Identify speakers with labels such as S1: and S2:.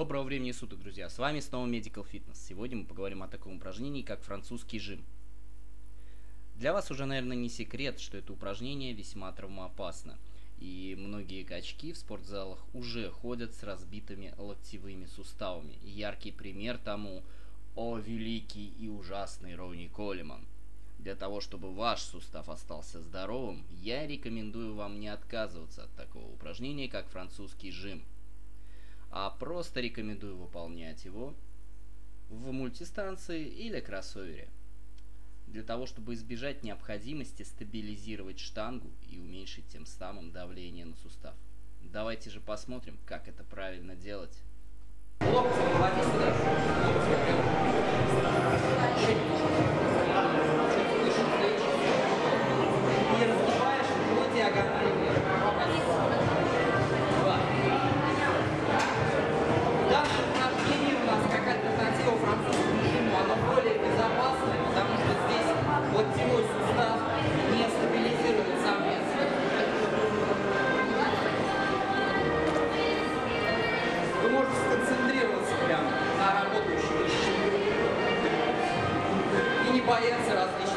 S1: Доброго времени суток, друзья! С вами снова Medical Fitness. Сегодня мы поговорим о таком упражнении, как французский жим. Для вас уже, наверное, не секрет, что это упражнение весьма травмоопасно. И многие качки в спортзалах уже ходят с разбитыми локтевыми суставами. Яркий пример тому — о великий и ужасный Ронни Коллиман. Для того, чтобы ваш сустав остался здоровым, я рекомендую вам не отказываться от такого упражнения, как французский жим, а просто рекомендую выполнять его в мультистанции или кроссовере, для того, чтобы избежать необходимости стабилизировать штангу и уменьшить тем самым давление на сустав. Давайте же посмотрим, как это правильно делать. Локти клади сюда. И разгибаешь по диагонали вверх. Данное упражнение у нас как альтернатива французскому жиму, оно более безопасное, потому что здесь локтевой сустав не стабилизирует сам вес. Вы можете сконцентрироваться прямо на работающей мышце и не бояться различных